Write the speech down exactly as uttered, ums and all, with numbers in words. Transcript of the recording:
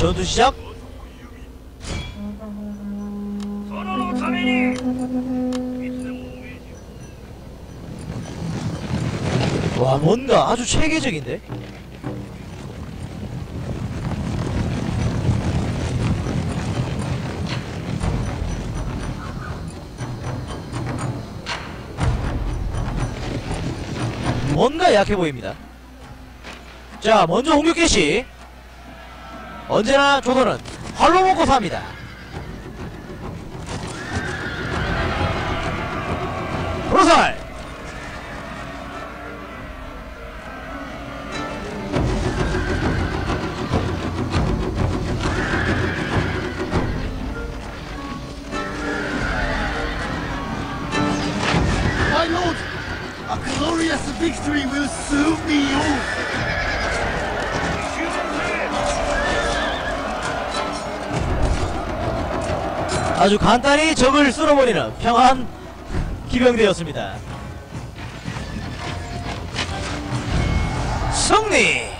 전투 시작. 와, 뭔가 아주 체계적인데? 뭔가 약해 보입니다. 자, 먼저 공격 개시. 언제나 조선은 활로 먹고 삽니다. 브로살! My lord, a glorious victory will soon be yours. 아주 간단히 적을 쓸어버리는 평안 기병대였습니다. 승리!